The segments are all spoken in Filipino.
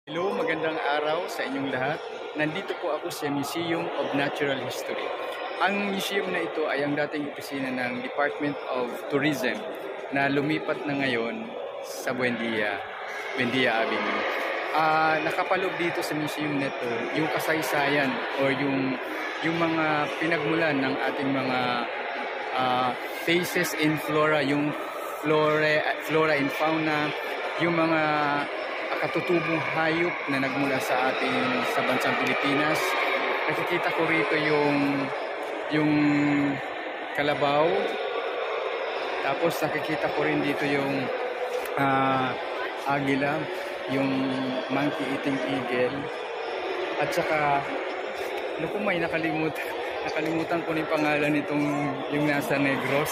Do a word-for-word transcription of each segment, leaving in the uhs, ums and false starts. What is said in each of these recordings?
Hello, magandang araw sa inyong lahat. Nandito po ako sa Museum of Natural History. Ang museum na ito ay ang dating opisina ng Department of Tourism na lumipat na ngayon sa Buendia, Buendia Avenue. Uh, nakapaloob dito sa museum nito yung kasaysayan o yung, yung mga pinagmulan ng ating mga uh, faces in flora, yung flora, flora and fauna, yung mga katutubong hayop na nagmula sa ating sa bansang Pilipinas. Nakikita ko rito yung yung kalabaw. Tapos nakikita ko rin dito yung uh, agila, yung monkey eating eagle. At saka ano kung may nakalimutan nakalimutan ko na yung pangalan nitong yung nasa Negros.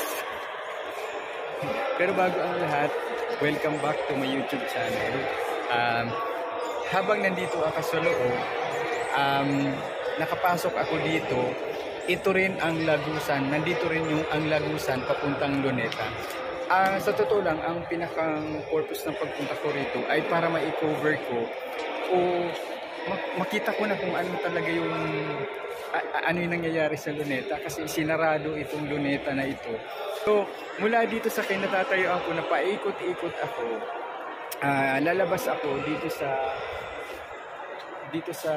Pero bago ang lahat, welcome back to my YouTube channel. Um, habang nandito ako sa loob, um, nakapasok ako dito, ito rin ang Lagusan, nandito rin yung ang Lagusan papuntang Luneta. Uh, sa totoo lang, ang pinakang purpose ng pagpunta ko rito ay para ma-cover ko o makita ko na kung ano talaga yung ano yung nangyayari sa Luneta, kasi sinarado itong Luneta na ito. So mula dito sa kinatatayuan ko na paikot-ikot ako, Uh, lalabas ako dito sa dito sa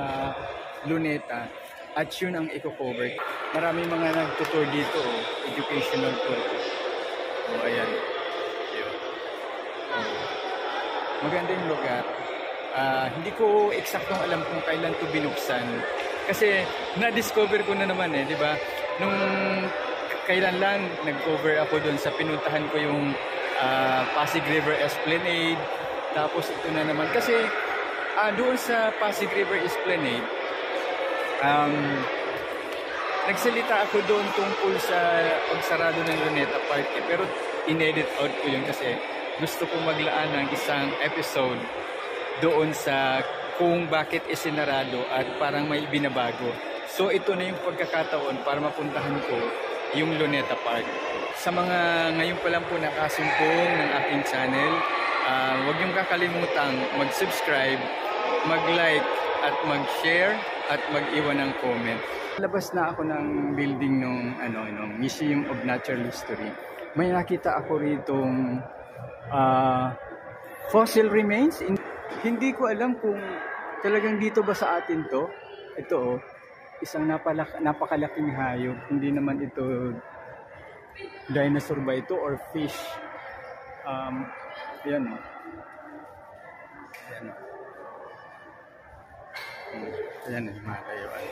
Luneta at yun ang i-cover. Maraming mga nagtutour dito, oh, educational tour. Oh, ayan. Yun. Oh. Maganda yung lugar. Uh, hindi ko eksaktong alam kung kailan to binuksan. Kasi na-discover ko na naman eh, di ba? Nung kailan lang nag-cover ako doon sa pinuntahan ko yung Uh, Pasig River Esplanade. Tapos ito na naman kasi uh, doon sa Pasig River Esplanade, um, nagsalita ako doon tungkol sa pagsarado ng Luneta Park, eh, pero inedit out ko yun kasi gusto ko maglaan ng isang episode doon sa kung bakit isinarado at parang may binabago. So ito na yung pagkakataon para mapuntahan ko yung Luneta Park. Sa mga ngayon pa lang po nakasumpong ng aking channel, uh, huwag niyong kakalimutang mag-subscribe, mag-like at mag-share at mag-iwan ng comment. Labas na ako ng building ng ano, ano, Museum of Natural History. May nakita ako ritong uh, fossil remains. Hindi ko alam kung talagang dito ba sa atin to. Ito oh, isang napalak napakalaking hayop. Hindi naman ito dinosaur ba ito or fish. Um, yan o. Yan o. Yan o, mga kayuan.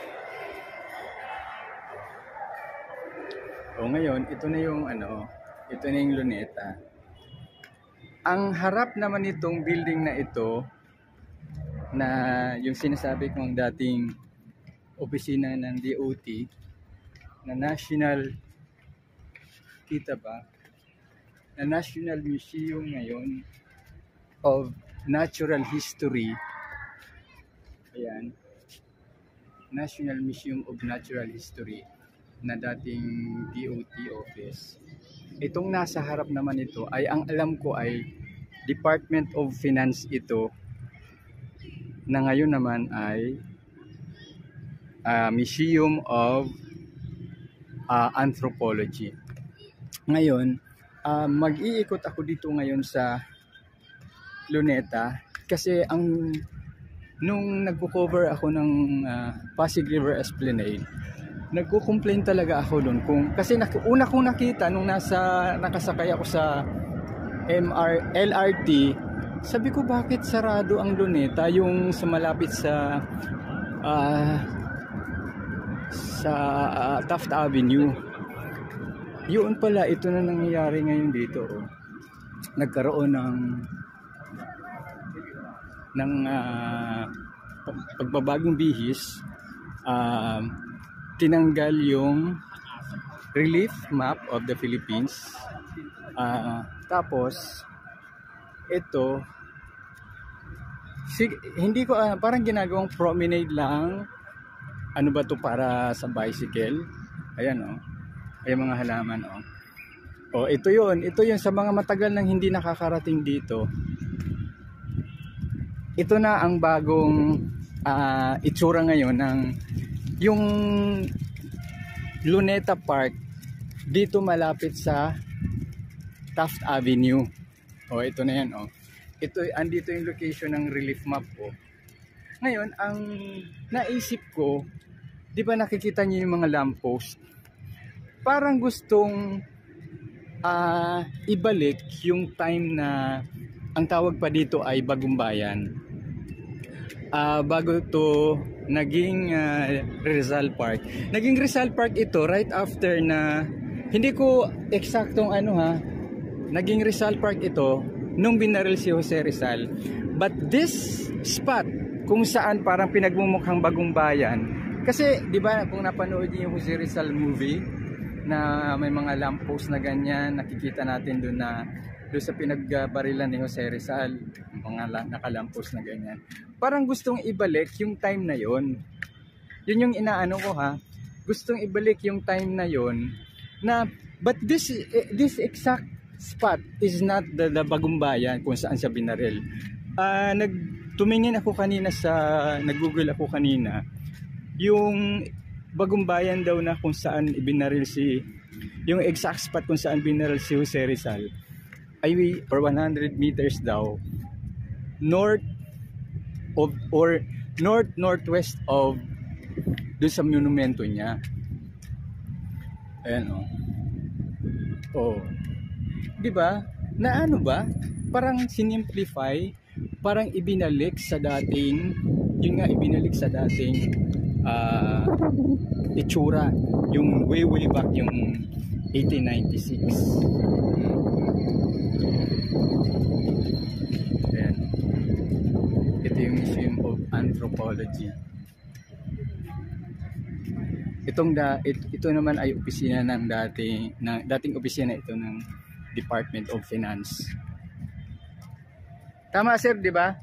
O ngayon, ito na yung ano, ito na yung Luneta. Ang harap naman itong building na ito, na yung sinasabi kong dating opisina ng D O T, na National kita ba? Na National Museum ngayon of Natural History. Ayan. National Museum of Natural History na dating D O T office. Itong nasa harap naman ito ay ang alam ko ay Department of Finance ito, na ngayon naman ay uh, Museum of uh, Anthropology. Ngayon, uh, mag-iikot ako dito ngayon sa Luneta kasi ang nung nagko-cover ako ng uh, Pasig River Esplanade, nagko-complain talaga ako doon kung kasi nak una kong nakita nung nasa nakasakay ako sa M R L R T, sabi ko bakit sarado ang Luneta, yung sa malapit sa uh, sa uh, Taft Avenue. Yun pala, ito na nangyayari ngayon dito. Oh. Nagkaroon ng ng uh, pagbabagong bihis. Uh, tinanggal yung relief map of the Philippines. Uh, tapos, ito, sig hindi ko, uh, parang ginagawang promenade lang. Ano ba to, para sa bicycle? Ayan oh. Ay mga halaman oh. Oh, ito 'yun. Ito 'yun sa mga matagal nang hindi nakakarating dito. ito na ang bagong uh, itsura ngayon ng yung Luneta Park dito malapit sa Taft Avenue. O ito na yan, oh. Ito, andito yung location ng relief map ko. Ngayon, ang naisip ko, di ba nakikita niyo yung mga lamppost? Parang gustong uh, ibalik yung time na ang tawag pa dito ay Bagong Bayan. Uh, bago to naging uh, Rizal Park. Naging Rizal Park ito right after na, hindi ko eksaktong ano ha, naging Rizal Park ito nung binaril si Jose Rizal. But this spot kung saan parang pinagmumukhang Bagong Bayan, kasi di ba kung napanood niyo yung Jose Rizal movie na may mga lamppost na ganyan, nakikita natin doon na doon sa pinagbarilan ni Jose Rizal, mga nakalampos na ganyan. Parang gustong ibalik yung time na yon. Yun yung inaano ko ha. Gustong ibalik yung time na yon na, but this this exact spot is not the, the Bagong Bayan kung saan siya binaril. Uh, nagtumingin ako kanina sa, nag-google ako kanina, yung Bagong Bayan daw na kung saan ibinaril si, yung exact spot kung saan binaril si Jose Rizal ay or one hundred meters daw north of or north northwest of doon sa monumento niya. Ayan o. Oh. Oh. Di ba? Na ano ba? Parang sinimplify, parang ibinalik sa dating, yun nga ibinalik sa dating uh, itsura, yung way way back yung eighteen ninety-six. Ayan. Ito yung Museum of Anthropology. Itong da, it, ito naman ay opisina ng dating na dating opisina ito ng Department of Finance. Tama sir, di ba?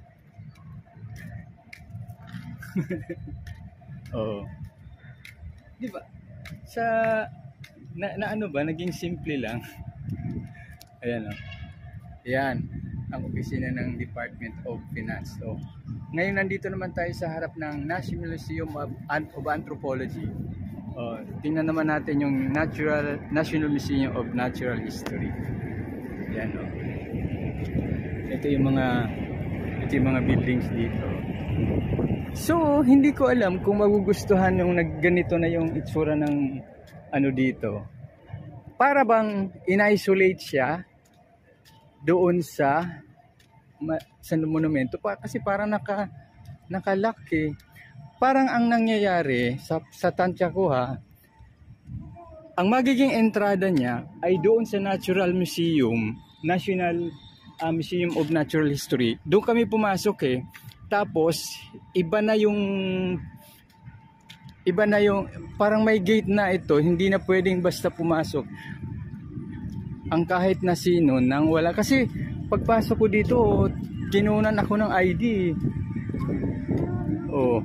Oh. Di ba? Sa na, na ano ba, naging simple lang. Ayan o. Oh. Ayan ang opisina ng Department of Finance. So, ngayon nandito naman tayo sa harap ng National Museum of, of Anthropology. Uh, tingnan naman natin yung Natural National Museum of Natural History. Yan o. Oh. Ito yung mga ito yung mga buildings dito. So, hindi ko alam kung magugustuhan yung nagganito na yung itsura ng ano dito. Para bang in-isolate siya doon sa sa monumento pa, kasi parang naka nakalock eh. Parang ang nangyayari sa sa tansya ko ha, ang magiging entrada niya ay doon sa Natural Museum, National uh, Museum of Natural History. Doon kami pumasok eh. Tapos iba na yung iba na yung parang may gate na ito, hindi na pwedeng basta pumasok ang kahit na sino nang wala, kasi pagpasok ko dito kinunan ako ng I D. Oh.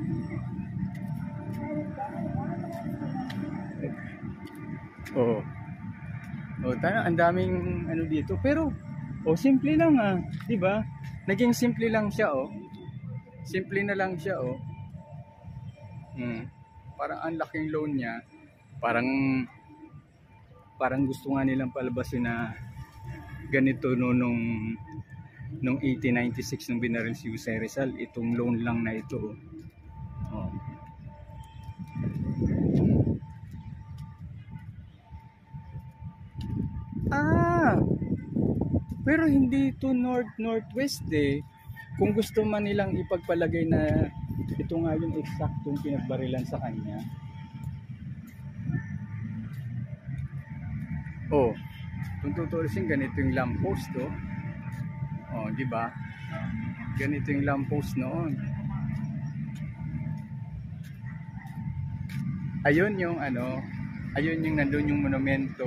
Oh. Oh, tayo ang daming ano dito, pero oh simple lang ah, 'di ba? Naging simple lang siya oh. Simple na lang siya oh. Hmm. Parang ang laking loan niya. Parang parang gusto nga nilang palabasin na ganito no, nung nung eighteen ninety-six nung binaril si Jose Rizal, itong loan lang na ito oh. Ah, pero hindi ito north northwest eh. Kung gusto man nilang ipagpalagay na ito nga yung eksaktong pinagbarilan sa kanya. Oh, kung tutuusin, ganito yung lamppost oh. Oh, di ba? Ganito yung lamppost noon. Ayun yung ano, ayun yung nandun yung monumento.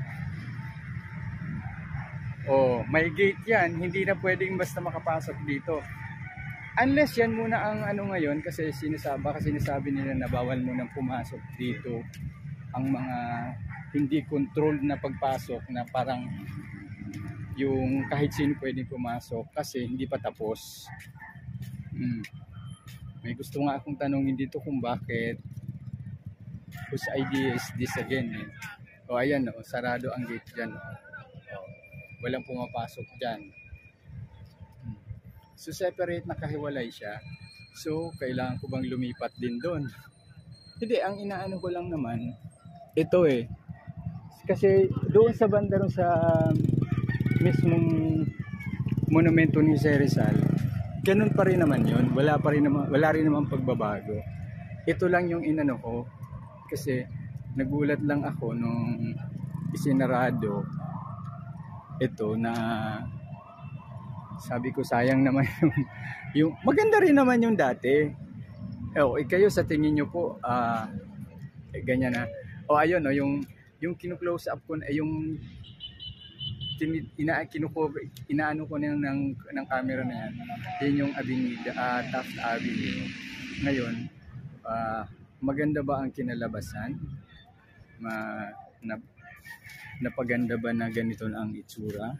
Oh, may gate yan, hindi na pwedeng basta makapasok dito. Unless yan muna ang ano ngayon, kasi sinasabi, kasi sinasabi nila na bawal munang pumasok dito ang mga hindi controlled na pagpasok, na parang yung kahit sino pwedeng pumasok kasi hindi pa tapos. Mm. May gusto nga akong tanongin dito kung bakit whose idea is this again eh. O ayan o, sarado ang gate dyan o. O, walang pumapasok dyan. Hmm. So separate, nakahiwalay siya. So kailangan ko bang lumipat din doon? Hindi, ang inaano ko lang naman, ito eh. Kasi doon sa banda ron sa mismong monumento ni Jose Rizal, ganun pa rin naman yun. Wala pa rin naman, wala rin naman pagbabago. Ito lang yung inano ko. Kasi nagulat lang ako nung isinarado ito na sabi ko sayang naman yung, yung maganda rin naman yung dati. Oh, eh, kayo sa tingin nyo po ah eh, ganyan na. O oh, ayun no, yung yung kinu-close up ko eh, yung tin, ina kinukover inaano ko ng ng, ng camera na yan. Yan yung Avenida, uh, Taft Avenue. Ngayon, uh, maganda ba ang kinalabasan? Ma, na, napaganda ba na ganito na ang itsura?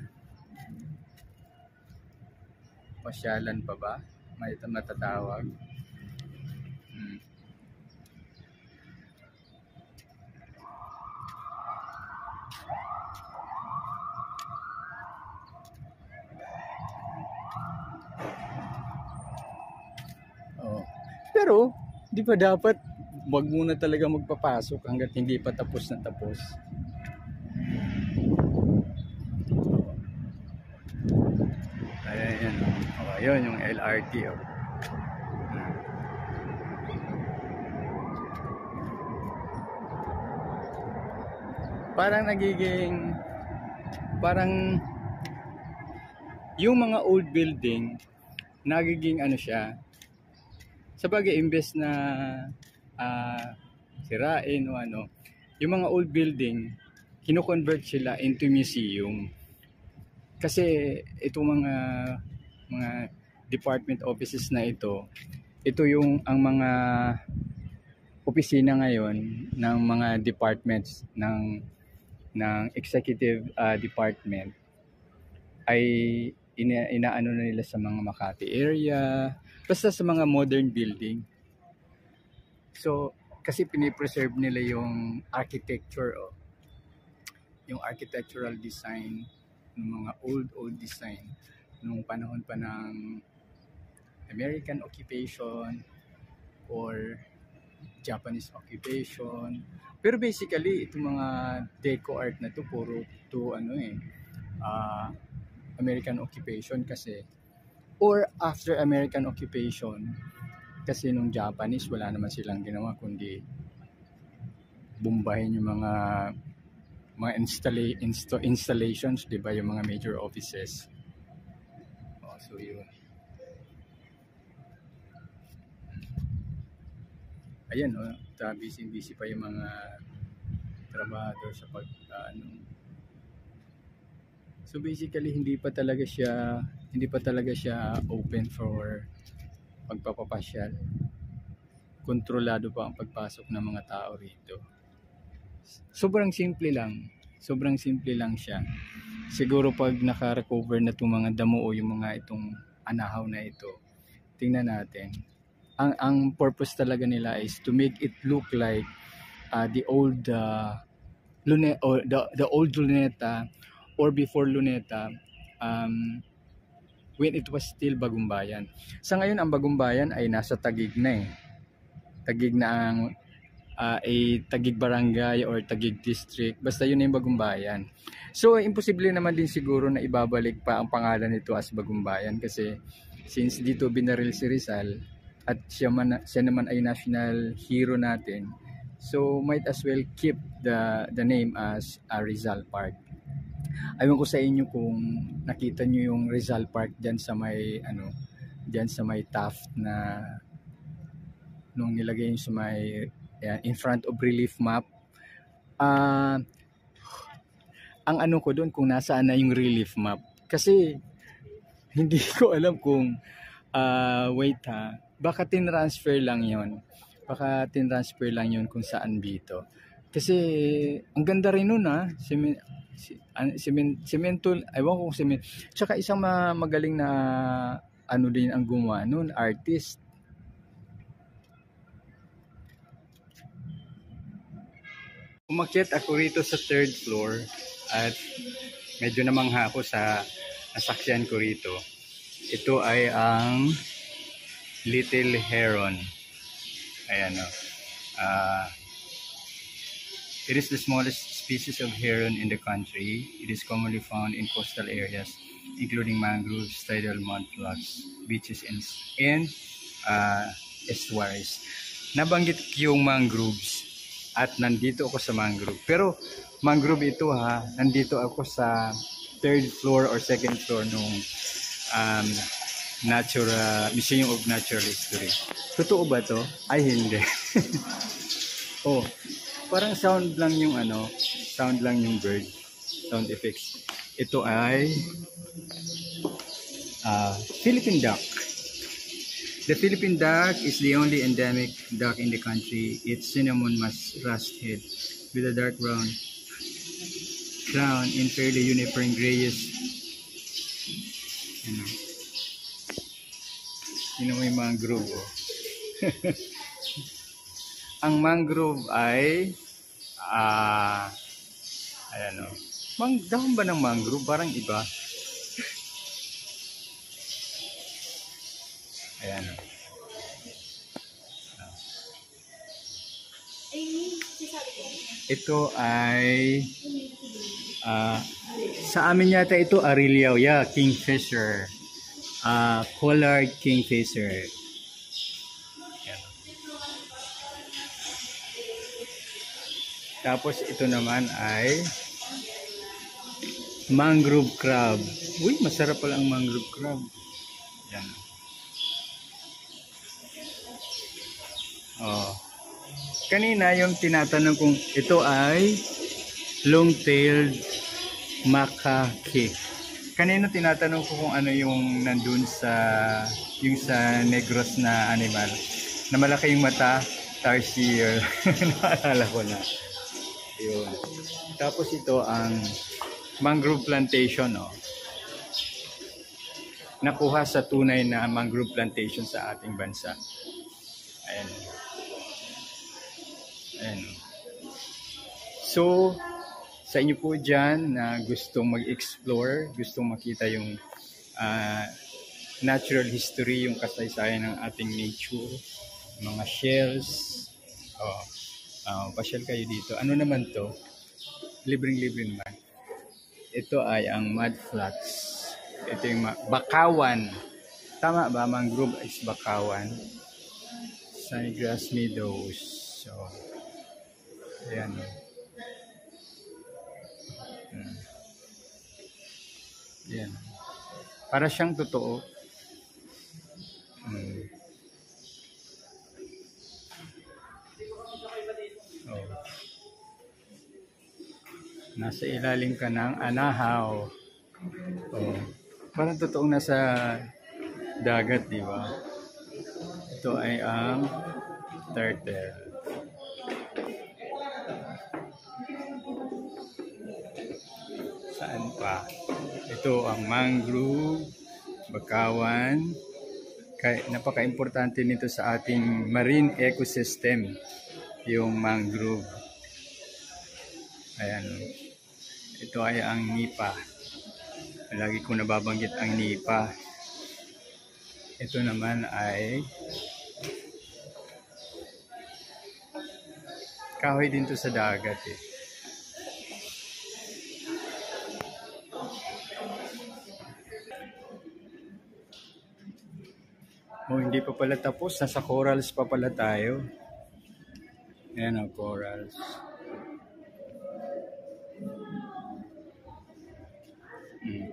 Pasyalan pa ba? May matatawag? Hmm. Oh. Pero, di ba dapat wag muna talaga magpapasok hanggat hindi pa tapos na tapos. Ayan, oh, ayun yung L R T oh. Parang nagiging parang yung mga old building nagiging ano siya, sabagay imbes na uh, sirain o ano, yung mga old building kino-convert sila into museum. Kasi itong mga mga department offices na ito, ito yung ang mga opisina ngayon ng mga departments ng ng executive uh, department ay ina, inaano na nila sa mga Makati area, basta sa mga modern building. So kasi pinipreserve nila yung architecture oh, yung architectural design ng mga old old design nung panahon pa ng American occupation or Japanese occupation. Pero basically itong mga deco art na to puro to ano eh uh, American occupation kasi, or after American occupation kasi nung Japanese wala naman silang ginawa kundi bombahin yung mga mga installa insta installations, di ba, yung mga major offices. Oh, so yun. Ayan, oh, busy-busy pa yung mga trabahador sa pag uh, ano. So basically hindi pa talaga siya hindi pa talaga siya open for pagpapapasyal. Kontrolado pa ang pagpasok ng mga tao rito. Sobrang simple lang. Sobrang simple lang siya. Siguro pag naka-recover na itong mga damo o yung mga itong anahaw na ito, tingnan natin. Ang ang purpose talaga nila is to make it look like uh, the old uh, Lune or the the old Luneta or before Luneta, um, when it was still Bagumbayan. Sa ngayon ang Bagumbayan ay nasa Taguig na eh. Taguig na ang uh, a Taguig Barangay or Taguig District, basta yun na yung Bagumbayan. So imposible naman din siguro na ibabalik pa ang pangalan nito as Bagumbayan kasi since dito binaril si Rizal at siya, man, siya naman ay national hero natin, so might as well keep the the name as uh, Rizal Park. Ayun ko sa inyo kung nakita nyo yung Rizal Park diyan sa may ano, diyan sa may Taft na nung nilagay yung sa may yan, in front of relief map. Uh, ang ano ko doon kung nasaan na yung relief map kasi hindi ko alam kung uh, wait ha, baka tinransfer lang yon. Baka tinransfer lang yun kung saan dito. Kasi ang ganda rin nun ha. Siment, siment, semento, ewan ko kung semento. Tsaka isang magaling na ano din ang gumawa nun, artist. Umakyat ako rito sa third floor at medyo namangha ako sa nasakyan ko rito. Ito ay ang Little Heron. Ayan o. Uh, it is the smallest species of heron in the country. It is commonly found in coastal areas, including mangroves, tidal mudflats, beaches, and, and uh, estuaries. Nabanggit yung mangroves at nandito ako sa mangrove. Pero mangrove ito ha, nandito ako sa third floor or second floor nung um, natural, Museum of Natural History. Totoo ba to? Ay hindi. Oh, parang sound lang yung ano, sound lang yung bird, sound effects. Ito ay uh, Philippine duck. The Philippine duck is the only endemic duck in the country. It's cinnamon rust head with a dark brown crown and fairly uniform grayish. Ano? Yun ang may mangrove. Oh. Ang mangrove ay ah uh, ayan o. Mang, dahon ba ng mangrove? Parang iba. Ayan o. Ito ay uh, sa amin yata ito Arilio, yeah, kingfisher. Uh, collared kingfisher. Ayan. Tapos ito naman ay mangrove crab. Uy, masarap pala ang mangrove crab. Ayan. Oh. Kanina yung tinatanong kong ito ay long-tailed macaque. Kanina tinatanong ko kung ano yung nandun sa yung sa Negros na animal. Na malaki yung mata, tarsier. Naalala ko na. Yun. Tapos ito ang mangrove plantation, no? Nakuha sa tunay na mangrove plantation sa ating bansa. Ayan. Ayan. So, sa inyo po dyan na gustong mag-explore, gustong makita yung uh, natural history, yung kasaysayan ng ating nature, mga shells, oh, uh, pasyal kayo dito. Ano naman to? Libreng-libre naman. Ito ay ang mudflats. Ito yung bakawan. Tama ba? Mangrove is bakawan. Sungrass meadows. So, ayan. Hmm. Ayan. Para siyang totoo. Hmm. Oh. Nasa ilalim ka ng anahaw. Oh. Parang totoong nasa dagat, di ba? Ito ay ang turtle. Saan pa? Ito ang mangrove, bakawan. Napaka-importante nito sa ating marine ecosystem, yung mangrove. Ayan. Ito ay ang nipa. Lagi ko nababanggit ang nipa. Ito naman ay kahoy din to sa dagat eh. Oh, hindi pa pala tapos. Nasa corals pa pala tayo. Ayan ang corals. Hmm.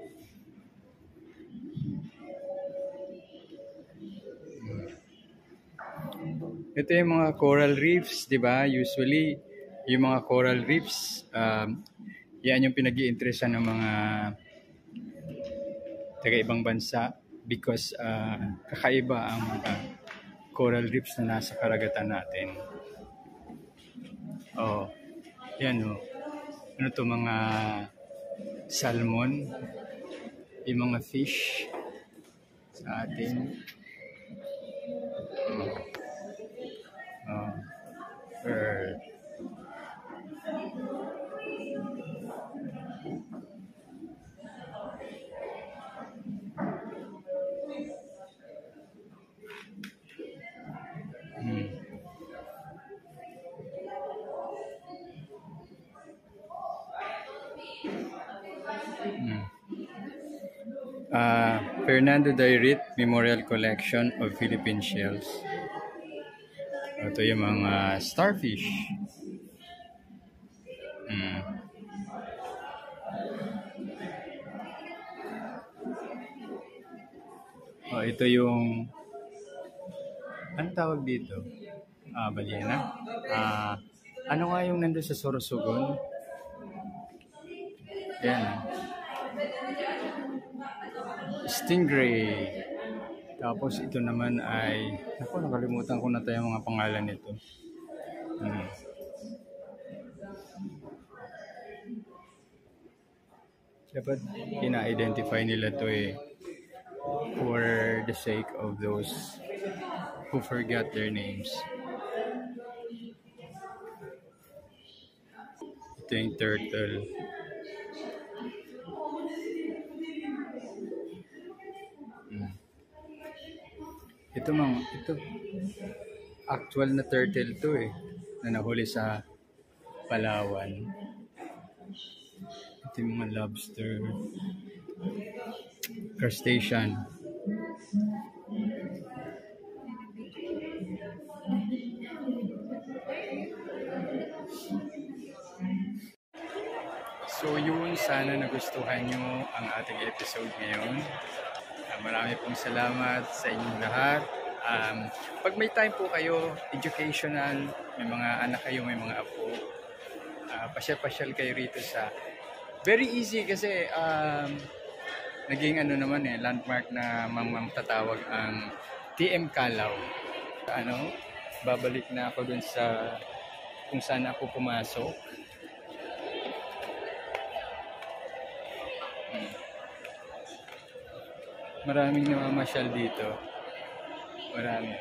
Ito yung mga coral reefs, di ba? Usually, yung mga coral reefs, um, yan yung pinag-iinteresan ng mga taga-ibang bansa because uh, kakaiba ang mga coral reefs na nasa karagatan natin. Oh, yan o. Oh. Ano to, mga salmon, yung mga fish. sa ating uh, Earth. Hmm. Hmm. Uh, Fernando Dairit Memorial Collection of Philippine Shells. Ito yung mga starfish. Hmm. Oh, ito yung anong tawag dito? Ah, balyena. Ah, ano nga yung nandun sa Sorsogon? Yan. Stingray. Tapos ito naman ay, ako nakalimutan ko na tayo mga pangalan nito. Hmm. Dapat ina-identify nila to eh, for the sake of those who forgot their names. Ito yung turtle. Hmm. Ito mang, ito actual na turtle to eh, na nahuli sa Palawan. Ito yung mga lobster, crustacean. So yun, sana nagustuhan nyo ang ating episode ngayon. Uh, marami pong salamat sa inyong lahat. Um, pag may time po kayo, educational, may mga anak kayo, may mga apo, uh, pasyal-pasyal kayo rito sa... Very easy kasi um, naging ano naman eh, landmark na mamamtatawag ang T M Calaw. Ano, babalik na ako dun sa kung saan ako pumasok. Maraming namamasyal dito. Marami.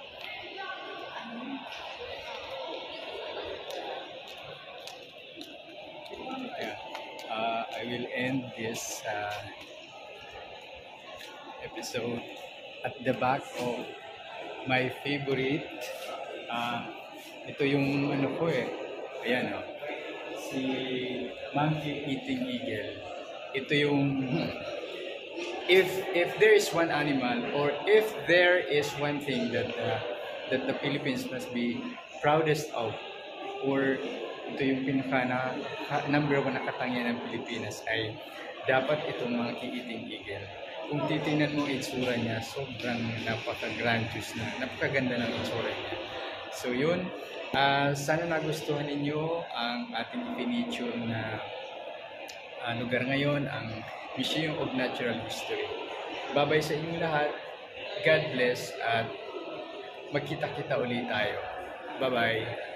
Yeah. Uh, I will end this uh, episode at the back of my favorite. Uh, ito yung ano ko eh. Ayan o. Oh. Si Monkey Eating Eagle. Ito yung... If if there is one animal or if there is one thing that uh, that the Philippines must be proudest of, or ito yung pinaka na, number one na katangian ng Pilipinas, ay dapat itong Monkey Eating Eagle. Kung titingnan mo itsura niya, sobrang napaka-grandiose na, napakaganda ng itsura niya. So yun, uh, sana nagustuhan ninyo ang ating finiture na uh, lugar ngayon, ang Museum of Natural History. Babay sa inyong lahat. God bless at magkita-kita ulit tayo. Bye-bye.